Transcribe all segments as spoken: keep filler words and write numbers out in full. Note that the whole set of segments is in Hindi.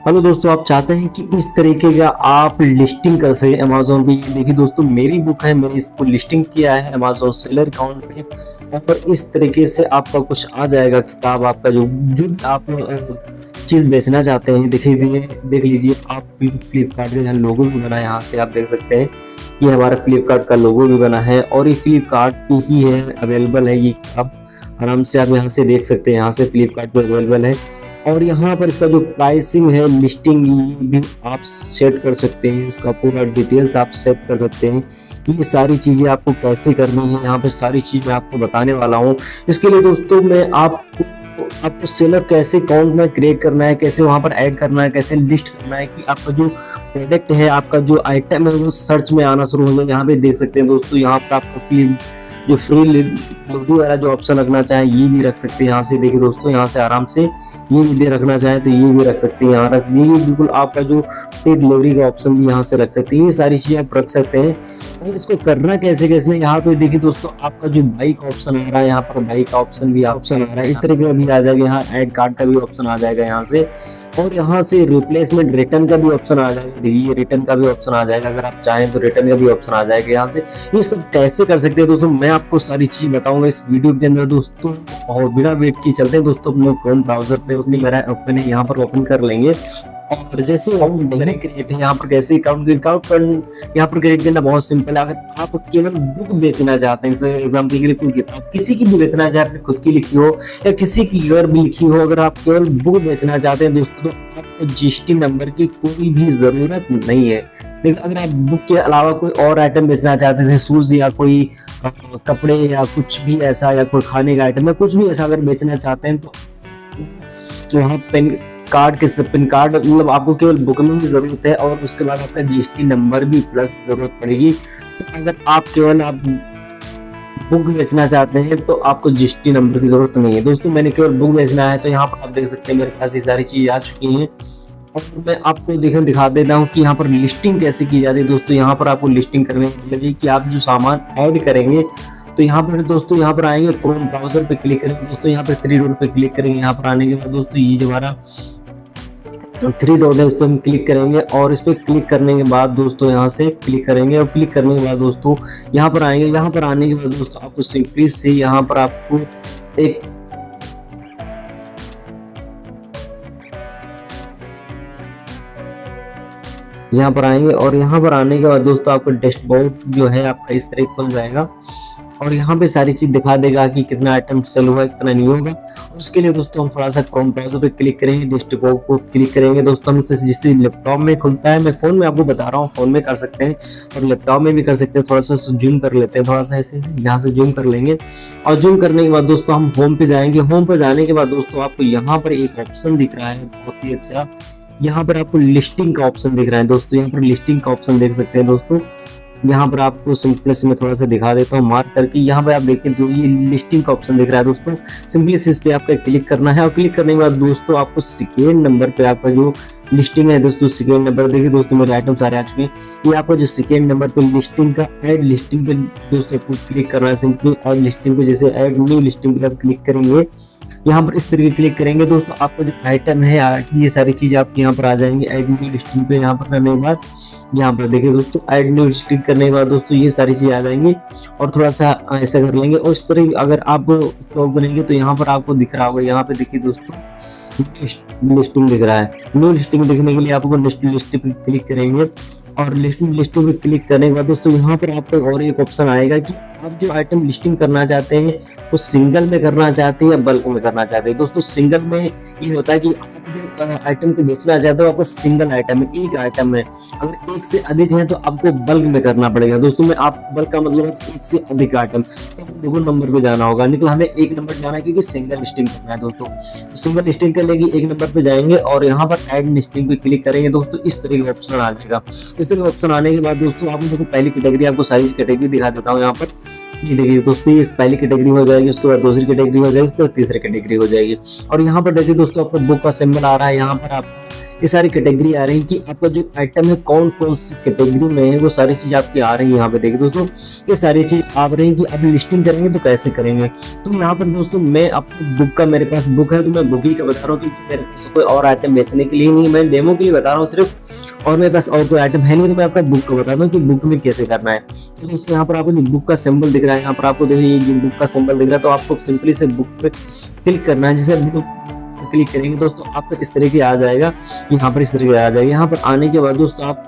हेलो दोस्तों, आप चाहते हैं कि इस तरीके का आप लिस्टिंग कर सके अमेज़न पे। देखिए दोस्तों, मेरी बुक है, मैंने इसको लिस्टिंग किया है अमेज़न सेलर अकाउंट पे और इस तरीके से आपका कुछ आ जाएगा किताब। आपका जो जो आप चीज़ बेचना चाहते हैं, देखिए देख लीजिए आप। फ्लिपकार्ट का लोगो भी बना है, यहाँ से आप देख सकते हैं। ये हमारा फ्लिपकार्ट का लोगो भी बना है और ये फ्लिपकार्ट पे ही है, अवेलेबल है। ये आप आराम से आप यहाँ से देख सकते हैं, यहाँ से फ्लिपकार्ट पे अवेलेबल है। और यहाँ पर इसका जो प्राइसिंग है, लिस्टिंग भी आप सेट कर सकते हैं। इसका पूरा डिटेल्स आप सेट कर सकते हैं। ये सारी चीज़ें आपको कैसे करनी है, यहाँ पे सारी चीज़ मैं आपको बताने वाला हूँ। इसके लिए दोस्तों मैं आपको आपको सेलर कैसे अकाउंट में क्रिएट करना है, कैसे वहाँ पर ऐड करना है, कैसे लिस्ट करना है कि आपका जो प्रोडक्ट है, आपका जो आइटम है वो सर्च में आना शुरू हो जाए। यहाँ पे देख सकते हैं दोस्तों, यहाँ पर आपको फ्री जो फ्री लोगो वाला जो ऑप्शन रखना चाहे ये भी रख सकते हैं। यहाँ से देखिए दोस्तों, यहाँ से आराम से ये भी दे रखना चाहे तो ये भी रख सकते हैं। यहाँ रख दिए बिल्कुल। आपका जो फ्री डिलीवरी का ऑप्शन भी यहाँ से रख सकते हैं। ये सारी चीजें आप रख सकते हैं। और इसको करना कैसे कैसे, यहाँ पे देखिए दोस्तों, आपका जो बाई का ऑप्शन आ रहा है, यहाँ पर बाई का ऑप्शन भी ऑप्शन आ रहा है। इस तरीके का भी आ जाएगा। यहाँ ऐड कार्ड का भी ऑप्शन आ जाएगा यहाँ से। और यहाँ से रिप्लेसमेंट रिटर्न का भी ऑप्शन आ जाएगा। देखिए रिटर्न का भी ऑप्शन आ जाएगा। अगर आप चाहें तो रिटर्न का भी ऑप्शन आ जाएगा यहाँ से। ये सब कैसे कर सकते हैं दोस्तों, मैं आपको सारी चीज बताऊंगा इस वीडियो के अंदर दोस्तों। और बिना वेट किए चलते हैं दोस्तों अपने क्रोम ब्राउजर पे, अपनी मेरा अपने यहाँ पर ओपन कर लेंगे। और जैसे अकाउंट क्रिएट है, यहाँ पर कैसे अकाउंट अकाउंट यहाँ पर क्रिएट करना बहुत सिंपल है। अगर आप केवल बुक बेचना चाहते हैं, एग्जाम्पल के लिए कोई किताब किसी की भी बेचना चाहे, आपने खुद की लिखी हो या किसी की अगर भी लिखी हो, अगर आप केवल बुक बेचना चाहते हैं दोस्तों, तो आपको जीएसटी नंबर की कोई भी जरूरत नहीं है। लेकिन अगर आप बुक के अलावा कोई और आइटम बेचना चाहते हैं, जैसे शूज या कोई कपड़े या कुछ भी ऐसा, या कोई खाने का आइटम या कुछ भी ऐसा अगर बेचना चाहते हैं, तो यहाँ पेन कार्ड के पिन कार्ड मतलब आपको केवल बुक में ही जरूरत है। और उसके बाद आपका जीएसटी नंबर भी प्लस जरूरत पड़ेगी। तो अगर आप केवल आप बुक बेचना चाहते हैं तो आपको जीएसटी नंबर की जरूरत नहीं है दोस्तों। मैंने केवल बुक बेचना है, तो यहाँ पर आप देख सकते हैं मेरे पास ये सारी चीज आ चुकी हैं। और मैं आपको देखने दिखा देता हूँ कि यहाँ पर लिस्टिंग कैसे की जाती है दोस्तों। यहाँ पर आपको लिस्टिंग करने के लिए कि आप जो सामान ऐड करेंगे, तो यहाँ पर दोस्तों यहाँ पर आएंगे, क्रोम ब्राउजर पे क्लिक करेंगे दोस्तों, यहाँ पे थ्री डॉट पे क्लिक करेंगे। यहाँ पर आने के बाद दोस्तों ये जो हमारा थ्री डॉट है, इस पर हम क्लिक करेंगे। और इस पर क्लिक करने के बाद दोस्तों यहाँ से क्लिक करेंगे। और क्लिक करने के बाद दोस्तों यहाँ पर आएंगे। यहाँ पर आने के बाद दोस्तों आपको सिंपली से यहाँ पर आपको एक यहाँ पर आएंगे। और यहाँ पर आने के बाद दोस्तों आपको डैशबोर्ड जो है आपका इस तरह खुल जाएगा। और यहाँ पे सारी चीज दिखा देगा कि कितना आइटम सेल हुआ, कितना नहीं होगा। और उसके लिए दोस्तों हम थोड़ा सा क्रोम ब्राउजर पे क्लिक करेंगे, डैशबोर्ड को क्लिक करेंगे दोस्तों। हम इसे जिससे लैपटॉप में खुलता है, मैं फोन में आपको बता रहा हूँ, फोन में कर सकते हैं और लैपटॉप में भी कर सकते हैं। थोड़ा सा जूम कर लेते हैं, थोड़ा सा ऐसे यहाँ से जूम कर लेंगे। और जूम करने के बाद दोस्तों हम होम पे जाएंगे। होम पे जाने के बाद दोस्तों आपको यहाँ पर एक ऑप्शन दिख रहा है बहुत ही अच्छा। यहाँ पर आपको लिस्टिंग का ऑप्शन दिख रहा है दोस्तों। यहाँ पर लिस्टिंग का ऑप्शन देख सकते हैं दोस्तों। यहाँ पर आपको सिंपली से मैं थोड़ा सा दिखा देता हूँ मार्क करके। यहाँ पे आप देखिए तो ये लिस्टिंग का ऑप्शन दिख रहा है दोस्तों। सिंपली से इस पे आपका क्लिक करना है। और क्लिक करने के बाद दोस्तों आपको सेकेंड नंबर पे आपका जो लिस्टिंग है दोस्तों, सेकेंड नंबर देखिए दोस्तों मेरे आइटम सारे आ चुके हैं। ये आपका जो सेकेंड नंबर पे लिस्टिंग का ऐड लिस्टिंग पे दोस्तों आपको क्लिक करना है सिंपली। और लिस्टिंग पे जैसे ऐड न्यू लिस्टिंग पे आप क्लिक करेंगे, यहाँ पर इस तरीके क्लिक करेंगे दोस्तों, आपका जो आइटम है ये सारी चीज आपके यहाँ पर आ जाएंगे। ऐड न्यू लिस्टिंग पे यहाँ पर करने के बाद यहाँ पर देखिए दोस्तों ऐड न्यू लिस्टिंग करने के बाद दोस्तों ये सारी चीजें आ जाएंगी। और थोड़ा सा ऐसा कर लेंगे। और इस तरह अगर आप क्लिक करेंगे तो यहाँ पर आपको दिख रहा होगा, यहाँ पे देखिए दोस्तों लिस्टिंग दिख रहा है। न्यू लिस्टिंग देखने के लिए आपको लिस्ट लिस्ट पे क्लिक करेंगे। और लिस्टिंग लिस्टिंग पे क्लिक करने के बाद दोस्तों यहाँ पर आपको और एक ऑप्शन आएगा कि आप जो आइटम लिस्टिंग करना चाहते हैं वो सिंगल में करना चाहते हैं या बल्क में करना चाहते हैं। दोस्तों सिंगल में ये होता है कि आप जो आइटम को बेचना चाहते हो, आपको सिंगल आइटम है, एक आइटम है। अगर एक से अधिक है तो आपको बल्क में करना पड़ेगा दोस्तों। में आप बल्क का मतलब एक से अधिक आइटम, तो दो नंबर पे जाना होगा, नहीं तो हमें एक नंबर जाना है क्योंकि सिंगल लिस्टिंग करना है दोस्तों। तो सिंगल लिस्टिंग कर लेगी, एक नंबर पे जाएंगे और यहाँ पर ऐड लिस्टिंग पे क्लिक करेंगे दोस्तों। इस तरह का ऑप्शन आ जाएगा। इस तरह का ऑप्शन आने के बाद दोस्तों आपको देखो पहली कैटेगरी, आपको सारी कैटेगरी दिखा देता हूँ। यहाँ पर ये देखिए दोस्तों, ये पहली कैटेगरी हो जाएगी, उसके बाद दूसरी कैटेगरी हो जाएगी, उसके बाद तीसरी कैटेगरी हो जाएगी। और यहाँ पर देखिए दोस्तों, आपका बुक का सिंबल आ रहा है, यहाँ पर आप ये सारी कैटेगरी आ रही है कि आपका जो आइटम है कौन कौन सी कैटेगरी में है, वो सारी चीज आपकी आ रही है। यहाँ पे देखिए दोस्तों, ये सारी चीज आ रही है कि अब लिस्टिंग करेंगे तो कैसे करेंगे। तो यहाँ पर दोस्तों, मैं आपको बुक का, मेरे पास बुक है तो मैं बुक ही का बता रहा हूँ, क्योंकि मेरे पास कोई और आइटम बेचने के लिए नहीं, मैं डेमो के लिए बता रहा हूँ सिर्फ, और मेरे पास और कोई आइटम है नहीं, तो मैं आपका बुक का बता दूं कि बुक में कैसे करना है। तो दोस्तों, यहाँ पर आपको बुक का सिंबल दिख रहा है, यहाँ पर आपको देखिए ये बुक का सिंबल दिख रहा है, तो आपको सिंपली से बुक पे क्लिक करना है। जैसे बुक क्लिक करेंगे दोस्तों, आपको इस तरीके आ जाएगा, यहाँ पर इस तरीके आ जाएगा। यहाँ पर आने के बाद दोस्तों, आप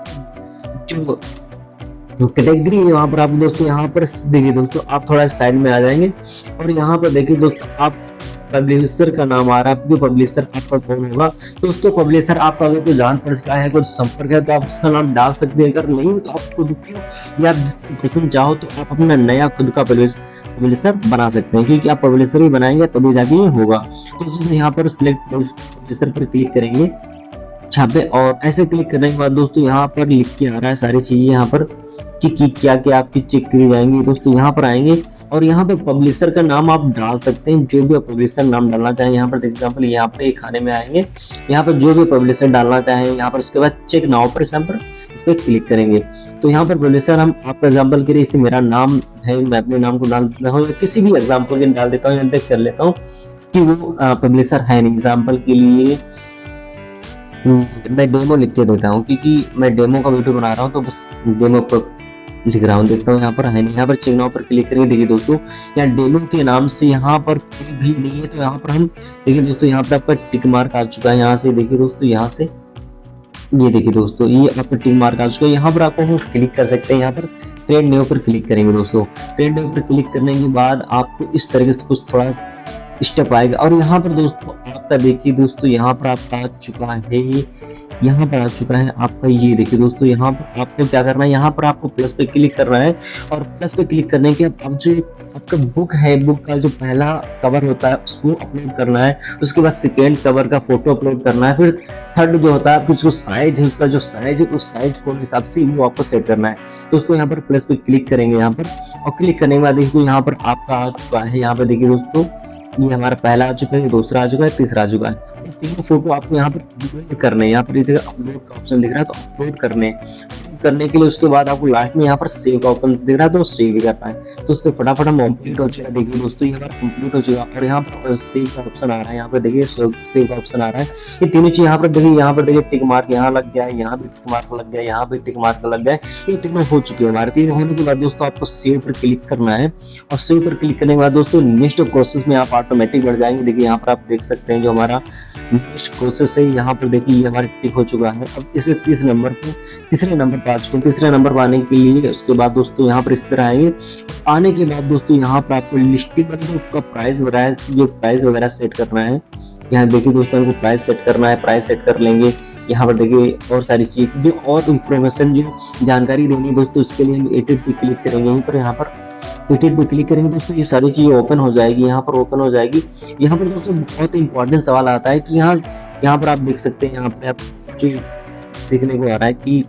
जो कैटेगरी है यहाँ पर आप दोस्तों, यहाँ पर देखिए दोस्तों, आप थोड़ा साइड में आ जाएंगे और यहाँ पर देखिए दोस्तों, आप पब्लिशर का नाम आ रहा है, जो पब्लिशर आपका कौन होगा। दोस्तों, पब्लिशर आपका अगर कोई जान पड़ता है, कोई संपर्क है, तो आप उसका नाम डाल सकते हैं। अगर नहीं तो आप खुद की, या आप जिसकी पसंद चाहो तो आप अपना नया खुद का पब्लिशर बना सकते हैं, क्योंकि आप पब्लिशर ही बनाएंगे तभी जाके ये होगा। तो दोस्तों, यहाँ पर सिलेक्ट पब्लिशर पर क्लिक करेंगे छापे, और ऐसे क्लिक करने के बाद दोस्तों, यहाँ पर लिख के आ रहा है सारी चीजें यहाँ पर कि, कि क्या क्या आपकी चेक करी जाएंगी। दोस्तों, यहाँ पर आएंगे और यहाँ पर पब्लिशर का नाम आप डाल सकते हैं, जो भी आप पब्लिशर नाम डालना चाहें। यहाँ पर एग्जांपल, यहाँ पे खाने में आएंगे, यहाँ पर जो भी पब्लिशर डालना चाहें, यहाँ पर उसके बाद चेक नाउ पर एग्जांपल इस पर क्लिक करेंगे। तो यहाँ पर पब्लिशर हम आपका एग्जांपल के लिए, इसे मेरा नाम है, मैं अपने नाम को डाल देता हूँ, या किसी भी एग्जाम्पल के डाल देता हूँ, देख कर लेता हूँ कि वो पब्लिशर है नहीं। एग्जाम्पल के लिए मैं डेमो लिख के देता हूँ, क्योंकि मैं डेमो का वीडियो बना रहा हूँ, तो बस डेमो पर लिख रहा हूँ, देखता हूँ यहाँ पर है नहीं। यहाँ पर चेक नाउ पर क्लिक करेंगे। देखिए दोस्तों, यहाँ डेमो के नाम से यहाँ पर कोई भी नहीं है, तो यहाँ पर हम देखिए दोस्तों, यहाँ पर आपका टिक मार्क आ चुका है। यहाँ से देखिए दोस्तों, यहाँ से ये देखिए दोस्तों, ये आपका टिक मार्क आ चुका है। यहाँ पर आपको हम क्लिक कर सकते हैं, यहाँ पर ट्रेड न्यू पर क्लिक करेंगे दोस्तों। ट्रेड न्यू पर क्लिक करने के बाद आपको इस तरीके से कुछ थोड़ा स्टेप आएगा, और यहाँ पर दोस्तों आपका देखिए दोस्तों, यहाँ पर आपका आ चुका है, यहाँ पर आ चुका है आपका, ये देखिए दोस्तों, यहाँ पर आपको क्या करना है, यहाँ पर आपको प्लस पे क्लिक करना है, और प्लस पे क्लिक करने के बाद जो आपका बुक है, बुक का जो पहला कवर होता है उसको अपलोड करना है, उसके बाद सेकेंड कवर का फोटो अपलोड करना है, फिर थर्ड जो होता है आपको जो साइज है, उसका जो साइज है उस साइज को हिसाब से वो आपको सेट करना है। दोस्तों, यहाँ पर प्लस पे क्लिक करेंगे यहाँ पर, और क्लिक करने के बाद देखिए यहाँ पर आपका आ चुका है। यहाँ पर देखिए दोस्तों, ये हमारा पहला आ चुका है, दूसरा आ चुका है, तीसरा आ चुका है। तीनों फोटो आपको यहाँ पर अपलोड करने हैं। यहाँ पर इधर अपलोड का ऑप्शन दिख रहा है, तो अपलोड करने करने के लिए उसके बाद आपको लास्ट में यहाँ पर सेव का ऑप्शन दिख रहा है, तो सेव भी करना है। दोस्तों, फटाफट हम कंप्लीट हो चुका है। देखिए दोस्तों, ये हमारा कंप्लीट हो चुका है, और यहाँ पर सेव का ऑप्शन आ रहा है। यहाँ पर देखिए सेव का ऑप्शन आ रहा है। ये तीनों चीज यहाँ पर देखिए, यहाँ पर देखिए टिक मार्क यहाँ लग गया है, यहाँ भी टिक मार्क लग गया है, यहाँ भी टिक मार्क लग गया है। ये तीनों हो चुके हैं हमारे। तीन होने के बाद दोस्तों, आपको सेव पर क्लिक करना है, और सेव पर क्लिक करने के बाद दोस्तों, नेक्स्ट प्रोसेस में आप ऑटोमेटिक बढ़ जाएंगे। देखिए यहाँ पर आप देख सकते हैं जो हमारा नेक्स्ट प्रोसेस है, यहाँ पर देखिए ये हमारे टिक हो चुका है। अब इसे तीसरे नंबर पे तीसरे नंबर पर आ चुके हैं। तीसरे नंबर पर आने के लिए उसके बाद दोस्तों, यहाँ पर इस तरह आएंगे। आने के बाद दोस्तों, यहाँ पर आपको लिस्टिंग का प्राइस वगैरह जो प्राइस वगैरह सेट करना है। यहाँ देखिए दोस्तों, हमको प्राइस सेट करना है, प्राइस सेट कर लेंगे। यहाँ पर देखिए और सारी चीज जो और इंफॉर्मेशन जो जानकारी देनी है दोस्तों, उसके लिए हम एडिट पे क्लिक करेंगे। यहीं पर यहाँ पर एडिट पे क्लिक करेंगे दोस्तों, ये सारी चीजें ओपन हो जाएगी। यहाँ पर ओपन हो जाएगी। यहाँ पर दोस्तों बहुत इंपॉर्टेंट सवाल आता है कि यहाँ यहाँ पर आप देख सकते हैं, यहाँ पे आप जो देखने को आ रहा है कि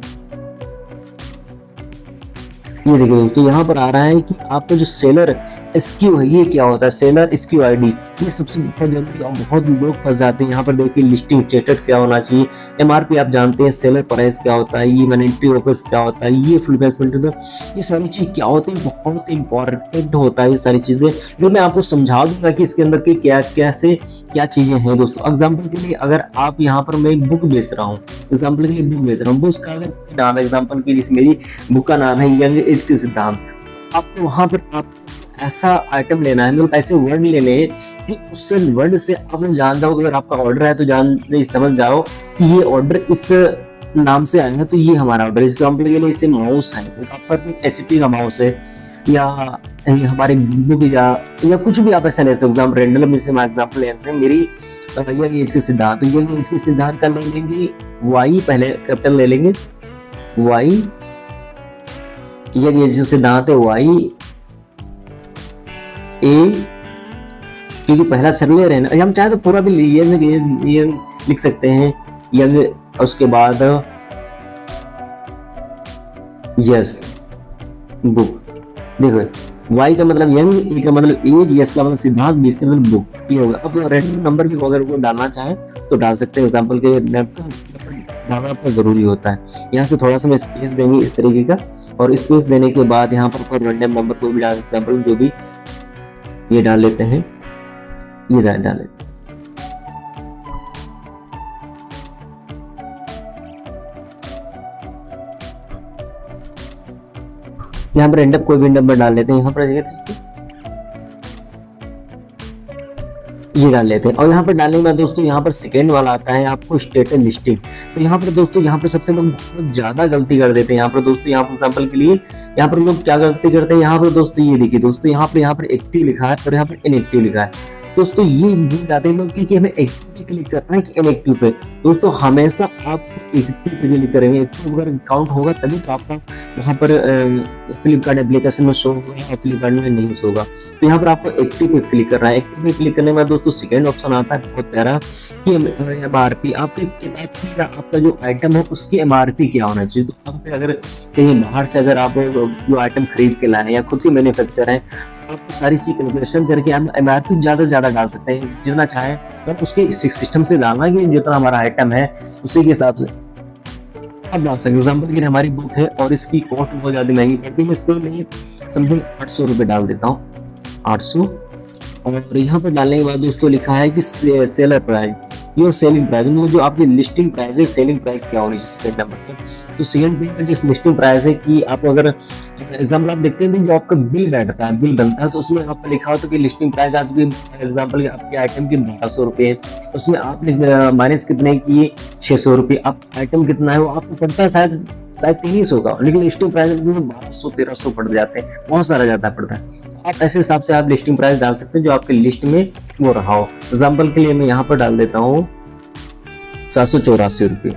ये देखिए दोस्तों, यहाँ पर आ रहा है कि आपका जो सेलर एसक्यू है, ये क्या होता है, सेलर एसक्यू आईडी। ये सबसे बहुत जरूरी और बहुत लोग फंस जाते हैं। यहाँ पर देखिए लिस्टिंग स्टेटस क्या होना चाहिए, एमआरपी आप जानते हैं, सेलर प्राइस क्या होता है, ये मैनेटरी ऑफिस क्या होता है, ये फुल बेसमेंट, ये सारी चीज क्या होती है, बहुत इंपॉर्टेंट होता है ये सारी चीजें, जो मैं आपको समझा दूंगा कि इसके अंदर की क्या कैसे क्या चीजें हैं दोस्तों। एग्जाम्पल के लिए अगर आप यहाँ पर मैं बुक बेच रहा हूँ, एग्जाम्पल के लिए बुक बेच रहा हूँ, बुक का अगर नाम है, एग्जाम्पल के लिए मेरी बुक का नाम है यंग एज के सिद्धांत, आपको वहां पर आप ऐसा आइटम लेना है, मतलब ऐसे वर्ड लेने हैं कि उससे वर्ड से आप जान जाओ, अगर आपका ऑर्डर है तो जान समझ जाओ कि ये ऑर्डर इस नाम से आएगा, तो ये हमारा ऑर्डर। एग्जाम्पल के लिए इसे माउस है, आपका एचपी का माउस है, या हमारे बुक या या कुछ भी आप ऐसा ले सकते हो। एग्जाम्पल रेंडम जैसे मैं एग्जाम्पल लेते हैं, मेरी यंग एज के सिद्धांत, तो यंग एज के सिद्धांत का ले लेंगे वाई, पहले कैपिटल ले लेंगे वाई, यंग एज के सिद्धांत है वाई ए, क्योंकि पहला अक्षर ले रहे हैं ना, हम चाहे तो पूरा भी ये, ये लिख सकते हैं यंग, उसके बाद यस बुक। देखो वाई का मतलब यंग, ए का मतलब एज, यस का मतलब सिद्धार्थ, बी से मतलब बुक, ये होगा। अब रैंडम नंबर भी अगर वो डालना चाहे तो डाल सकते हैं, एग्जाम्पल के डालना आपका जरूरी होता है। यहाँ से थोड़ा सा मैं स्पेस देंगे इस तरीके का, और स्पेस देने के बाद यहाँ पर रैंडम नंबर को भी डाल, एग्जाम्पल जो भी ये डाल लेते हैं, ये डाल डाल लेते हैं। यहाँ पर रैंडम कोई भी नंबर डाल लेते हैं, यहाँ पर ये डाल लेते हैं। और यहाँ पर डालने के बाद दोस्तों यहाँ पर सेकेंड वाला आता है आपको स्टेटस लिस्टिंग। तो यहाँ पर दोस्तों यहाँ पर सबसे लोग बहुत ज्यादा गलती कर देते हैं। यहाँ पर दोस्तों यहाँ पर एग्जाम्पल के लिए यहाँ पर लोग क्या गलती करते हैं, यहाँ पर दोस्तों ये देखिए दोस्तों, यहाँ पर यहाँ पर एक्टिव लिखा है और यहाँ पर इनएक्टिव लिखा है। दोस्तों ये भूल जाते हैं लोग कि हमें एक्टिव पे क्लिक करना है कि इनएक्टिव पे। दोस्तों हमेशा आप एक्टिव पे क्लिक करेंगे, एक्टिव अगर अकाउंट होगा तभी तो आपका वहाँ पर फ्लिपकार्ट एप्लीकेशन में शो होगा या फ्लिपकार्ट में नहीं शो होगा। तो यहाँ पर आपको एक्टिव पे क्लिक करना है। एक्टिव पे क्लिक करने के बाद दोस्तों सेकेंड ऑप्शन आता है बहुत प्यारा कि एम आर पी, आपके किताब की आपका जो आइटम है उसकी एम आर पी क्या होना चाहिए। तो आप अगर कहीं बाहर से अगर आप जो आइटम खरीद के लाए या खुद के मैन्युफैक्चर है, आप सारी चीज कैलकुलेशन करके आप एमआरपी ज्यादा से ज्यादा डाल सकते हैं जितना चाहे, तो उसके सिस्टम से डालना कि जितना हमारा आइटम है उसी के हिसाब से आप डाल सकते हैं। एग्जाम्पल के लिए हमारी बुक है और इसकी कॉस्ट बहुत ज्यादा महंगी पड़ती है, मैं इसको नहीं समथिंग आठ सौ रुपये डाल देता हूँ, आठ सौ। और यहाँ पर डालने के बाद दोस्तों लिखा है कि से, seller price your selling price, मतलब जो आपकी लिस्टिंग प्राइस है, सेलिंग प्राइस क्या होनी चाहिए सेकंड नंबर पर। तो सेकंड पे जो लिस्टिंग प्राइस है कि आप अगर एग्जाम्पल आप देखते हैं जो आपका बिल बैठता है, बिल बनता है, तो उसमें आपका लिखा होता है कि लिस्टिंग प्राइस आज भी एग्जाम्पल आपके आइटम की बारह सौ रुपये, उसमें आपने माइनस कितने किए छः सौ रुपये, आप आइटम कितना है वो आपको पड़ता है शायद शायद तीन सौ का, लेकिन लिस्टिंग प्राइस बारह सौ तेरह सौ पड़ जाते हैं, बहुत सारा ज्यादा पड़ता है। आप ऐसे हिसाब से आप लिस्टिंग प्राइस डाल सकते हैं जो आपके लिस्ट में वो रहा हो। एग्जाम्पल के लिए मैं यहाँ पर डाल देता हूँ सात सौ चौरासी रुपये,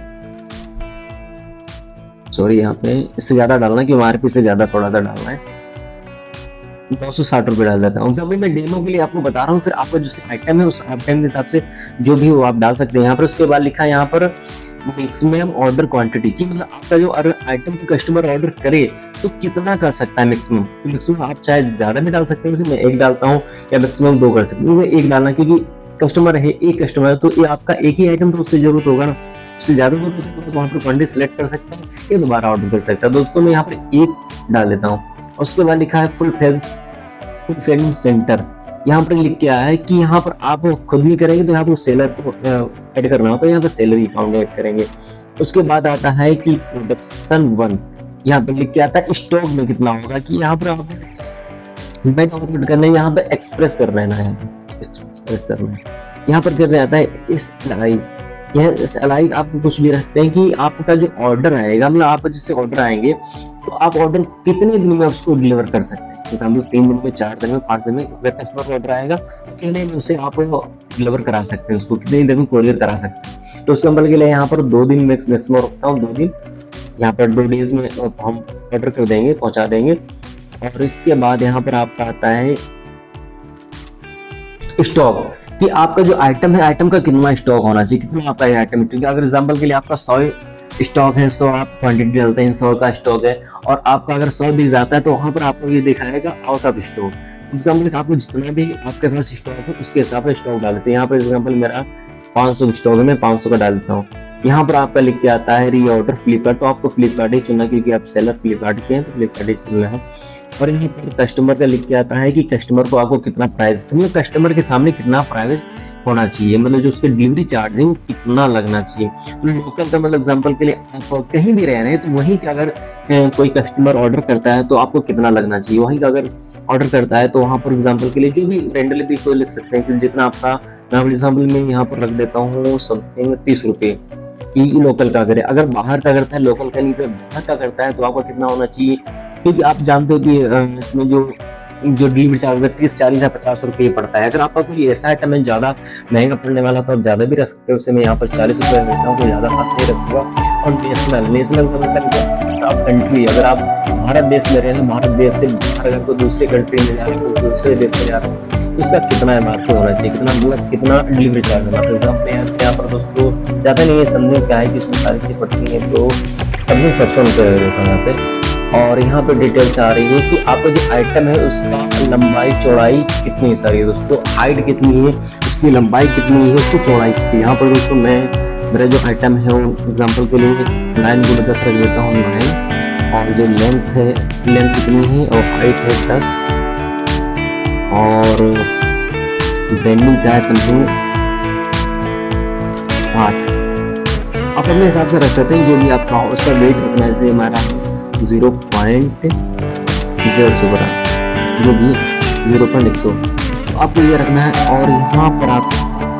सॉरी यहाँ पे इससे ज्यादा डालना है कि एमआरपी से ज्यादा थोड़ा सा डालना है, नौ सौ साठ रुपये डाल देता हूँ। एग्जाम्पल मैं डेमो के लिए आपको बता रहा हूँ, फिर आपका जो आइटम है उस आइटम के हिसाब से जो भी वो आप डाल सकते हैं यहाँ पर। उसके बाद लिखा है यहाँ पर मैक्सिमम ऑर्डर क्वांटिटी की, मतलब आपका जो आइटम को कस्टमर ऑर्डर करे तो कितना कर सकता है मैक्सिमम। तो मैक्सिमम आप चाहे ज्यादा भी डाल सकते हैं, जैसे मैं एक डालता हूँ या मैक्सिमम दो कर सकते हैं, एक डालना क्योंकि कस्टमर है एक कस्टमर है तो ये आपका एक ही आइटम तो उससे जरूरत होगा ना, उससे ज्यादा जरूरत होगा तो वहाँ पर क्वांटिटी सिलेक्ट कर सकते हैं या दोबारा ऑर्डर कर सकते हैं। दोस्तों मैं यहाँ पर एक डाल देता हूँ। उसके बाद लिखा है full phase full fading centre, यहाँ पर लिख के आया है कि यहाँ पर आप खुद भी करेंगे तो यहाँ पर सेलर को ऐड करना होता है, यहाँ पर सेलर अकाउंट ऐड करेंगे। उसके बाद आता है कि प्रोडक्शन वन, यहाँ पर लिख के आता है स्टॉक में कितना होगा, कि यहाँ पर आप डाउनलोड करना है, यहाँ पर एक्सप्रेस कर रहना है, एक्सप्रेस करना है, यहाँ पर करने आता है इस लाई, यह इस लाई आप कुछ भी रखते हैं कि आपका जो ऑर्डर आएगा, मतलब आप जिससे ऑर्डर आएंगे तो आप ऑर्डर कितने दिन में उसको डिलीवर कर सकते हैं। एग्जाम्पल तीन दिन में, चार दिन में, पाँच दिन में अगर कस्टमर का ऑर्डर आएगा तो कितने में उसे आप डिलीवर करा सकते हैं, उसको कितनी देर में कोरियर करा सकते हैं। तो एग्जाम्पल के लिए यहाँ पर दो दिन मैक्स मैक्सिमम रखता हूँ, दो दिन, यहाँ पर दो डेज में हम ऑर्डर कर देंगे, पहुँचा देंगे। और इसके बाद यहाँ पर आपका आता है स्टॉक, कि आपका जो आइटम है आइटम का कितना स्टॉक होना चाहिए, कितना आपका आइटम, क्योंकि अगर एग्जाम्पल के लिए आपका सौ स्टॉक है, सौ आप क्वांटिटी डालते हैं, सौ का स्टॉक है और आपका अगर सौ बिक जाता है तो वहां पर आपको ये दिखाएगा आउट ऑफ स्टॉक। एग्जाम्पल आपको जितना भी आपके पास स्टॉक है उसके हिसाब से स्टॉक डाल देते हैं। यहाँ पर एग्जाम्पल मेरा पाँच सौ स्टॉक है, मैं पाँच सौ का डाल देता हूँ। यहाँ पर आपका लिख के आता है री ऑर्डर फ्लिपकार्ट, तो आपको फ्लिपकार्ट ही चुनना क्योंकि आप सेलर फ्लिपकार्ट के हैं तो फ्लिपकार्ट ही चुनना है। और यहाँ पर कस्टमर का लिख के आता है कि कस्टमर को आपको कितना प्राइस, मतलब कस्टमर के सामने कितना प्राइस होना चाहिए, मतलब जो उसके डिलीवरी चार्ज है वो कितना लगना चाहिए। तो लोकल का मतलब एग्जांपल के लिए आप कहीं भी रह रहे हैं तो वहीं का अगर कोई कस्टमर ऑर्डर करता है तो आपको कितना लगना चाहिए, वहीं का अगर ऑर्डर करता है तो वहाँ पर एग्जाम्पल के लिए जो भी रेंडमली भी कोई लिख सकते हैं कि जितना आपका, मैं एग्जाम्पल में यहाँ पर रख देता हूँ समथिंग तीस रुपये कि लोकल का करे। अगर बाहर का करता है, लोकल का नहीं कर बाहर का करता है तो आपका कितना होना चाहिए, क्योंकि आप जानते हो कि इसमें जो जो डिलीवरी चार्ज तीस चालीस या पचास रुपये पड़ता है। अगर आपका कोई ऐसा आइटम है ज्यादा महंगा पड़ने वाला तो आप ज्यादा भी रख सकते हो, उससे मैं यहाँ पर चालीस रुपये रखता हूँ, कोई ज्यादा खास नहीं रखूंगा। और नेशनल नेशनल का मतलब आप कंट्री, अगर आप भारत देश में रहे हैं, भारत देश से अगर कोई दूसरे कंट्री में जा रहे हैं, कोई दूसरे देश में जा रहे हैं तो उसका कितना एमआरपी होना चाहिए, कितना मतलब कितना डिलीवरी चार्ज होना। फॉर एग्जाम्पल यहाँ पर दोस्तों ज्यादा नहीं है, समझने क्या है कि इसमें सारी चीज पड़ती है तो समझे पचपन रुपये देता हूँ यहाँ पे। और यहाँ पे डिटेल्स आ रही है कि आपका जो आइटम है उसका लंबाई चौड़ाई कितनी है सारी दोस्तों, हाइट कितनी है, उसकी लंबाई कितनी है, उसकी चौड़ाई कितनी है। यहाँ पर दोस्तों मैं मेरा जो आइटम है वो एग्जांपल के लिए नाइन गुना दस रख देता हूँ, नाइन। और जो लेंथ है, लेंथ कितनी है और हाइट है दस, और ब्रांडिंग क्या है समथिंग आठ। आप अपने हिसाब से रख सकते हैं जो भी आपका हो। उसका वेट रखना है, जैसे हमारा जीरो पॉइंट डेढ़ सौ ग्राम, जो भी जीरो पॉइंट एक सौ, तो आपको ये रखना है। और यहाँ पर आप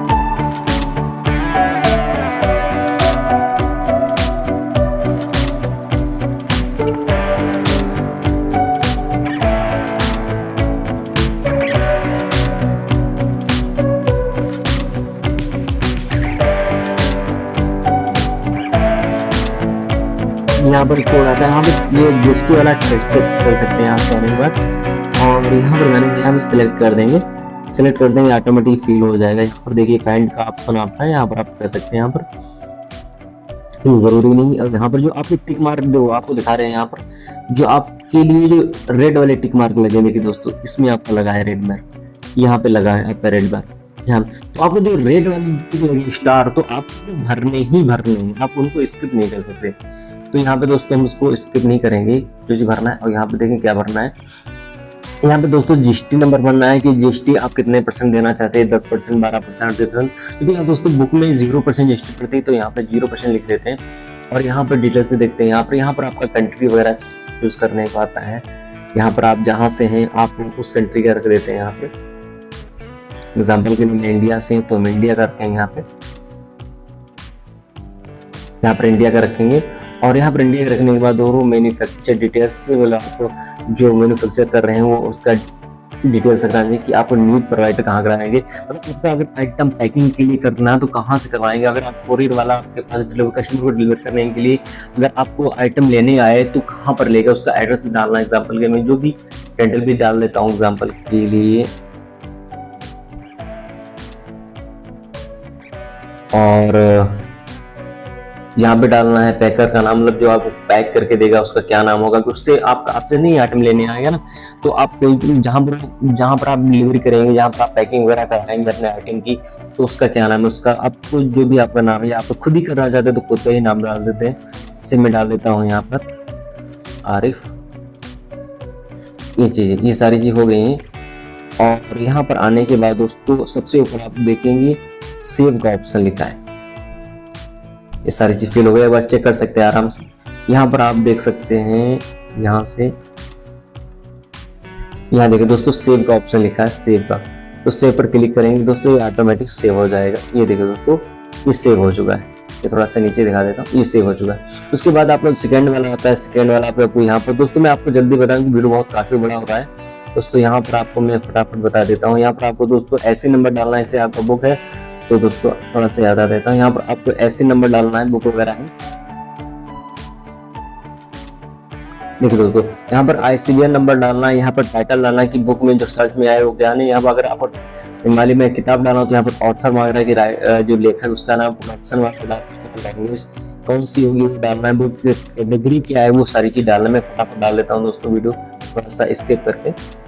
यहाँ पर कोड आता है, यहाँ पे ये जीएसटी वाला टेक्स्ट कर सकते हैं यहाँ से आने के बाद। और यहाँ पर जाने के यहाँ पे सिलेक्ट कर देंगे, सिलेक्ट कर देंगे, ऑटोमेटिक फिल हो जाएगा। यहाँ पर देखिए काइंड का ऑप्शन आता है, यहाँ पर आप कर सकते हैं। यहाँ पर तो जरूरी नहीं। और यहाँ पर जो आपके टिक मार्क जो आपको दिखा रहे हैं, यहाँ पर जो आपके लिए जो रेड वाले टिक मार्क लगे, देखिए दोस्तों इसमें आपका लगा है रेड मार्क, यहाँ पे लगा है आपका रेड मार्क यहाँ। तो आपको जो रेड वाली टिक लगी स्टार, तो आपको भरने ही भरने हैं, आप उनको स्किप नहीं कर सकते। तो यहाँ पे दोस्तों हम उसको स्किप नहीं करेंगे, जो चीज भरना है। और यहाँ पे देखें क्या भरना है, यहाँ पे दोस्तों जीएसटी नंबर भरना है कि जीएसटी आप कितने परसेंट देना चाहते हैं, दस परसेंट, बारह परसेंट, परसेंट। क्योंकि यहाँ दोस्तों बुक में जीरो परसेंट जीएसटी पड़ती है, तो यहाँ पे जीरो परसेंट लिख देते हैं। और यहाँ पर डिटेल्स से देखते हैं, यहाँ पर यहाँ पर आपका कंट्री वगैरह चूज करने को आता है। यहाँ पर आप जहाँ से हैं आप उस कंट्री का रख देते हैं। यहाँ पे एग्जाम्पल के लिए मैं इंडिया से हूँ, तो हम इंडिया का रखेंगे। यहाँ पे यहाँ पर इंडिया का रखेंगे। और यहाँ पर इंडिया के रखने के बाद दोनों मैन्युफैक्चर डिटेल्स, मतलब आपको जो मैन्युफैक्चर कर रहे हैं वो उसका डिटेल्स रखना चाहिए कि आप न्यूज प्रोवाइडर कहाँ कराएंगे। मतलब आपका अगर आइटम पैकिंग के लिए करना है तो कहाँ से करवाएंगे। अगर आप कोरियर वाला आपके पास डिलीवर कस्टमर को डिलीवर करने के लिए अगर आपको आइटम लेने आए तो कहाँ पर लेगा, उसका एड्रेस डालना। एग्जाम्पल के मैं जो भी कैंडल भी डाल देता हूँ एग्जाम्पल के लिए। और यहाँ पे डालना है पैकर का नाम, मतलब जो आपको पैक करके देगा उसका क्या नाम होगा। उससे आप आपसे नहीं आइटम लेने आएगा ना, तो आप कोई जहाँ पर जहाँ पर आप डिलीवरी करेंगे, जहाँ पर आप पैकिंग वगैरह कराएंगे अपने आइटम की, तो उसका क्या नाम है, उसका आपको जो भी आपका नाम है, आप खुद ही करना चाहते हैं तो खुद का ही नाम डाल देते हैं। इसे मैं डाल देता हूँ यहाँ पर आरिफ। ये चीजें, ये सारी चीज हो गई हैं। और यहाँ पर आने के बाद दोस्तों सबसे ऊपर आप देखेंगे सेव का ऑप्शन लिखा है। ये सारी चीज फिल हो गई, बस चेक कर सकते हैं आराम से। यहाँ पर आप देख सकते हैं, यहाँ से यहाँ देखिए दोस्तों सेव का ऑप्शन लिखा है, सेव का। तो सेव पर क्लिक करेंगे दोस्तों, ये ऑटोमेटिक सेव हो जाएगा। ये देखिए दोस्तों ये सेव हो चुका है। ये थोड़ा सा नीचे दिखा देता हूँ, ये सेव हो चुका है। उसके बाद आपका सेकंड वाला होता है, सेकंड वाला आपको यहाँ पर दोस्तों मैं आपको जल्दी बताऊँ, वीडियो बहुत काफी बड़ा हो रहा है दोस्तों। यहाँ पर आपको मैं फटाफट बता देता हूँ। यहाँ पर आपको दोस्तों ऐसे नंबर डालना है, जैसे आपका बुक है तो दोस्तों थोड़ा सा याद आ देता हूँ। यहाँ पर आपको ऐसे नंबर डालना है, बुक वगैरह है। देखिए दोस्तों यहाँ पर आईसीबीआई नंबर डालना है, यहाँ पर टाइटल डालना है कि बुक में जो सर्च में आए वो क्या नहीं। यहाँ पर अगर आप हिमालय में किताब डालना हो तो यहाँ पर ऑथर वगैरह की जो लेखक उसका नाम, प्रोडक्शन वगैरह, लैंग्वेज कौन सी होगी वो डालना है, बुक कैटेगरी क्या है, वो सारी चीज डालना है। मैं फटाफट डाल देता हूँ दोस्तों, वीडियो थोड़ा सा स्किप करके।